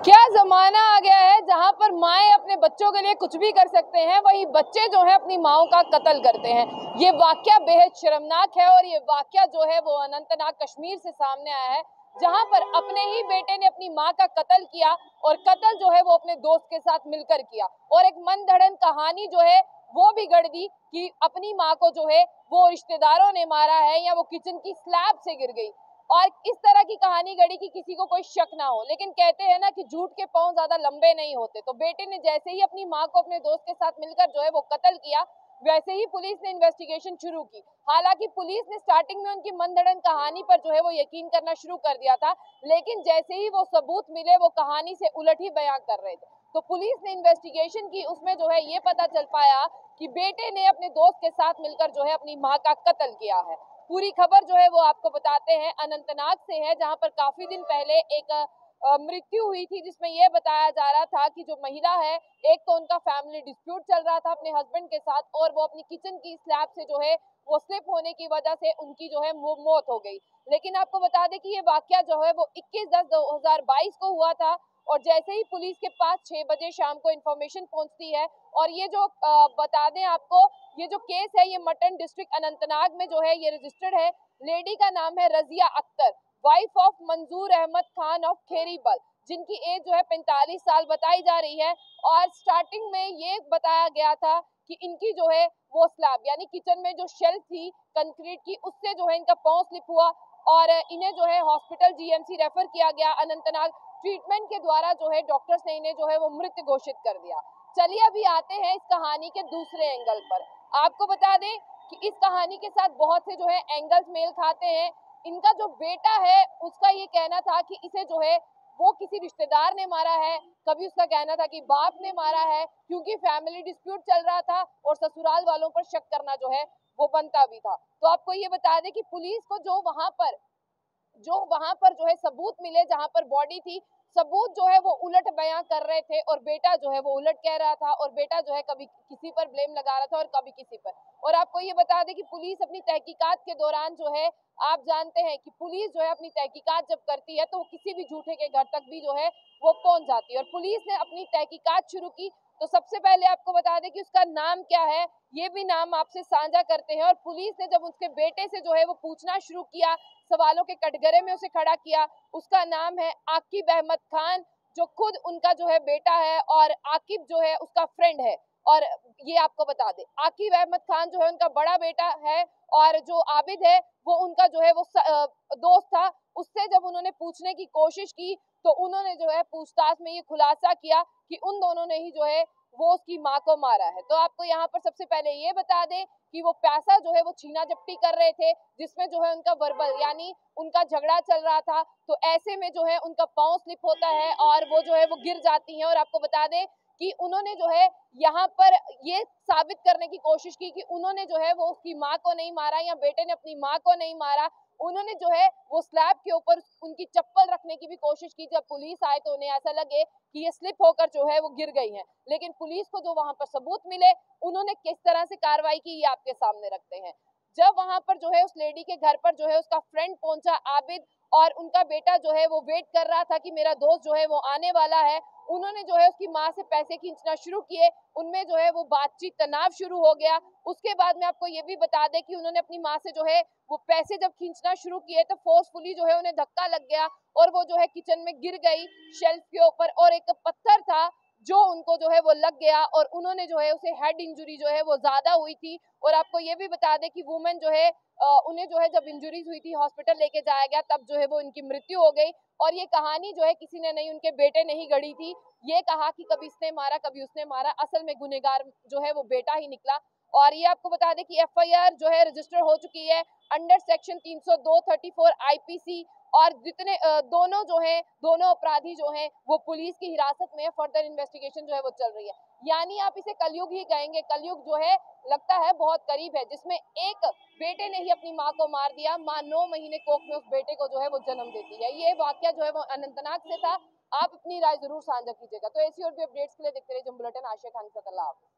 क्या जमाना आ गया है जहां पर माएं अपने बच्चों के लिए कुछ भी कर सकते हैं, वही बच्चे जो है अपनी माओं का कत्ल करते हैं। ये वाकया बेहद शर्मनाक है और ये वाकया जो है वो अनंतनाग कश्मीर से सामने आया है, जहां पर अपने ही बेटे ने अपनी मां का कत्ल किया और कत्ल जो है वो अपने दोस्त के साथ मिलकर किया। और एक मनगढ़ंत कहानी जो है वो भी गढ़ दी कि अपनी मां को जो है वो रिश्तेदारों ने मारा है या वो किचन की स्लैब से गिर गई। और इस तरह की कहानी गढ़ी कि किसी को कोई शक ना हो, लेकिन कहते हैं ना कि झूठ के पांव ज्यादा लंबे नहीं होते। तो बेटे ने जैसे ही अपनी मां को अपने दोस्त के साथ मिलकर जो है वो कत्ल किया, वैसे ही पुलिस ने इन्वेस्टिगेशन शुरू की। हालांकि पुलिस ने स्टार्टिंग में उनकी मनगढ़ंत कहानी पर जो है वो यकीन करना शुरू कर दिया था, लेकिन जैसे ही वो सबूत मिले वो कहानी से उलट ही बयां कर रहे थे। तो पुलिस ने इन्वेस्टिगेशन की, उसमें जो है ये पता चल पाया कि बेटे ने अपने दोस्त के साथ मिलकर जो है अपनी मां का कत्ल किया है। पूरी खबर जो है वो आपको बताते हैं, अनंतनाग से है, जहां पर काफी दिन पहले एक मृत्यु हुई थी, जिसमें यह बताया जा रहा था कि जो महिला है, एक तो उनका फैमिली डिस्प्यूट चल रहा था अपने हस्बैंड के साथ, और वो अपनी किचन की स्लैब से जो है वो स्लिप होने की वजह से उनकी जो है वो मौत हो गई। लेकिन आपको बता दें कि ये वाकया जो है वो 21/10/2022 को हुआ था। और जैसे ही पुलिस के पास 6 बजे शाम को इन्फॉर्मेशन पहुंचती है, और ये जो बता दें आपको, ये जो केस है ये मटन डिस्ट्रिक्ट अनंतनाग में जो है ये रजिस्टर्ड है। लेडी का नाम है रजिया अख्तर, वाइफ ऑफ मंजूर अहमद खान ऑफ खेरीबल, जिनकी एज जो है 45 साल बताई जा रही है। और स्टार्टिंग में ये बताया गया था कि इनकी जो है वो स्लैब यानी किचन में जो शेल्फ थी कंक्रीट की, उससे जो है इनका पांव स्लिप हुआ और इन्हें जो है हॉस्पिटल जीएमसी रेफर किया गया अनंतनाग। ट्रीटमेंट के द्वारा जो है डॉक्टर्स ने इन्हें जो है वो मृत घोषित कर दिया। चलिए अभी आते हैं इस कहानी के दूसरे एंगल पर। आपको बता दें कि इस कहानी के साथ बहुत से जो है एंगल्स मेल खाते हैं। इनका जो बेटा है उसका ये कहना था कि इसे जो है वो किसी रिश्तेदार ने मारा है, कभी उसका कहना था कि बाप ने मारा है, क्योंकि फैमिली डिस्प्यूट चल रहा था और ससुराल वालों पर शक करना जो है वो बनता भी था। तो आपको ये बता दें कि पुलिस को जो वहां पर जो है सबूत मिले, जहां पर बॉडी थी, सबूत जो है वो उलट बयां कर रहे थे और बेटा जो है वो उलट कह रहा था, और बेटा जो है कभी किसी पर ब्लेम लगा रहा था और कभी किसी पर। और आपको ये बता दें कि पुलिस अपनी तहकीकात के दौरान जो है, आप जानते हैं कि पुलिस जो है अपनी तहकीकात जब करती है तो वो किसी भी झूठे के घर तक भी जो है वो पहुंच जाती है। और पुलिस ने अपनी तहकीकात शुरू की। तो सबसे पहले आपको बता दें कि उसका नाम क्या है, ये भी नाम आपसे साझा करते हैं। और पुलिस ने जब उसके बेटे से जो है वो पूछना शुरू किया, सवालों के कटघरे में उसे खड़ा किया, उसका नाम है आकिब अहमद खान, जो खुद उनका जो है बेटा है और आकिब जो है उसका फ्रेंड है। और ये आपको बता दे, आकिब अहमद खान जो है उनका बड़ा बेटा है, और जो आबिद है वो उनका जो है वो दोस्त था। उससे जब उन्होंने पूछने की कोशिश की तो उन्होंने जो है पूछताछ में ये खुलासा किया कि उन दोनों ने ही जो है वो उसकी माँ को मारा है। तो आपको यहाँ पर सबसे पहले ये बता दें कि वो पैसा जो है वो छीना झपटी कर रहे थे, जिसमें जो है उनका वर्बल यानी उनका झगड़ा चल रहा था। तो ऐसे में जो है उनका पांव स्लिप होता है और वो जो है वो गिर जाती हैं। और आपको बता दें कि उन्होंने जो है यहाँ पर ये साबित करने की कोशिश की कि उन्होंने जो है वो उसकी माँ को नहीं मारा या बेटे ने अपनी माँ को नहीं मारा। उन्होंने जो है वो स्लैब के ऊपर उनकी चप्पल रखने की भी कोशिश की। जब पुलिस आए तो उन्हें ऐसा लगे कि ये स्लिप होकर जो है वो गिर गई हैं, लेकिन पुलिस को जो वहां पर सबूत मिले, उन्होंने किस तरह से कार्रवाई की ये आपके सामने रखते हैं। जब वहां पर जो है उस लेडी के घर पर जो है उसका फ्रेंड पहुंचा आबिद, और उनका बेटा जो है वो वेट कर रहा था कि मेरा दोस्त जो है वो आने वाला है, उन्होंने जो है उसकी माँ से पैसे खींचना शुरू किए। उनमें जो है वो बातचीत तनाव शुरू हो गया। उसके बाद में आपको ये भी बता दें कि उन्होंने अपनी माँ से जो है वो पैसे जब खींचना शुरू किए तो फोर्सफुली जो है उन्हें धक्का लग गया और वो जो है किचन में गिर गई शेल्फ के ऊपर, और एक पत्थर था जो उनको जो है वो लग गया और उन्होंने जो है उसे हेड इंजरी जो है वो ज्यादा हुई थी। और आपको ये भी बता दें कि वुमेन जो है उन्हें जो है जब इंजरीज हुई थी हॉस्पिटल लेके जाया गया, तब जो है वो इनकी मृत्यु हो गई। और ये कहानी जो है किसी ने नहीं, उनके बेटे ने ही गढ़ी थी। ये कहा कि कभी इसने मारा कभी उसने मारा, असल में गुनहगार जो है वो बेटा ही निकला। और ये आपको बता दें कि एफआईआर जो है रजिस्टर हो चुकी है अंडर सेक्शन 302-34 आईपीसी। और जितने दोनों जो हैं, दोनों अपराधी जो हैं वो पुलिस की हिरासत में है। फर्दर इन्वेस्टिगेशन जो है वो चल रही है। यानी आप इसे कलयुग ही कहेंगे। कलयुग जो है लगता है बहुत करीब है, जिसमें एक बेटे ने ही अपनी माँ को मार दिया, माँ 9 महीने कोख में उस बेटे को जो है वो जन्म देती है। ये वाकया जो है वो अनंतनाग से था। आप अपनी राय जरूर साझा कीजिएगा। तो ऐसी और भी अपडेट्स के लिए देखते रहिए जंग बुलेटिन। आशिया खान सतल्ला।